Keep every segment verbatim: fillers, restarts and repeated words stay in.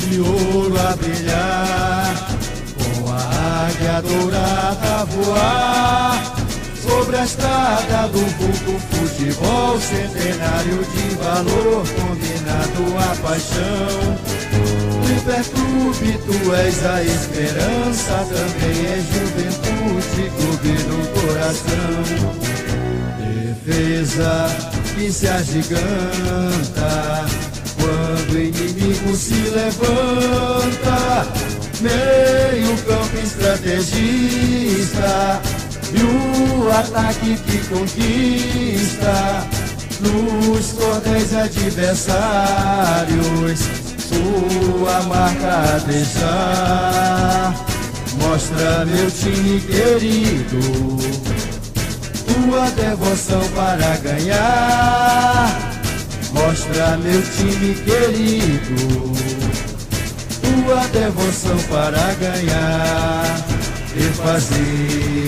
de ouro a brilhar, com a águia dourada a voar, sobre a estrada do vulgo futebol, centenário de valor, combinado a paixão. Libertube, tu és a esperança, também és juventude, clube no coração. Defesa que se agiganta quando o inimigo se levanta, meio campo estrategista e o ataque que conquista nos cordéis adversários, sua marca a deixar. Mostra, meu time querido, tua devoção para ganhar. Mostra, meu time querido, tua devoção para ganhar e fazer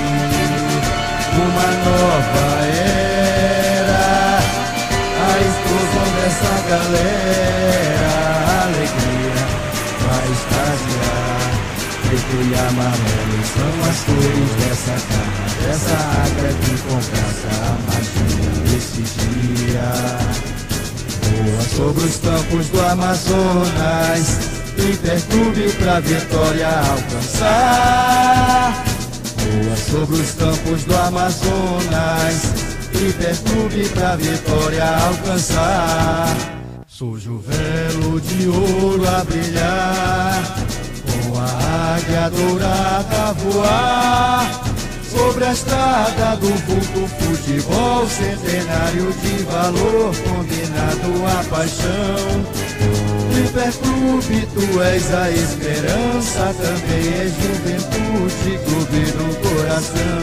uma nova era, a explosão dessa galera, a alegria vai extasiar. Preto e amarelo são as cores dessa cara, dessa águia que compensa a magia desse dia. Voa sobre os campos do Amazonas, Interclube pra vitória alcançar. Voa sobre os campos do Amazonas, Interclube pra vitória alcançar. Surge o velo de ouro a brilhar, com a águia dourada a voar, sobre a estrada do vulgo futebol, centenário de valor, combinado a paixão. Libertube, tu és a esperança, também és juventude, clube no coração.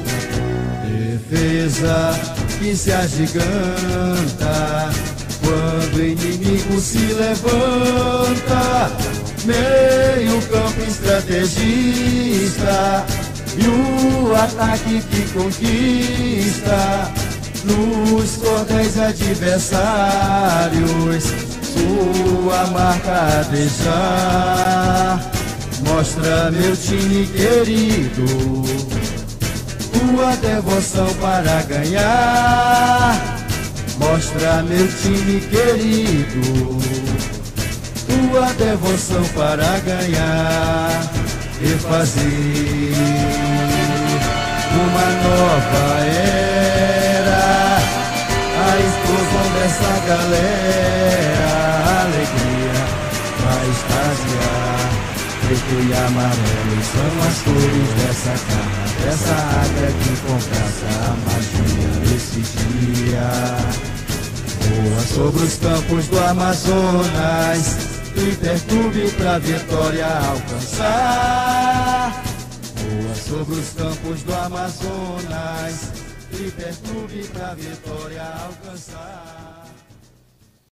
Defesa que se agiganta quando o inimigo se levanta, meio campo estrategista e o ataque que conquista nos cordéis adversários, sua marca a deixar. Mostra, meu time querido, tua devoção para ganhar. Mostra, meu time querido, tua devoção para ganhar e fazer uma nova era, a explosão dessa galera, a alegria vai extasiar. Preto e amarelo são as cores dessa cara, dessa águia que compensa a magia desse dia. Voa sobre os campos do Amazonas, Interclube pra vitória alcançar. Voa sobre os campos do Amazonas, Interclube pra vitória alcançar.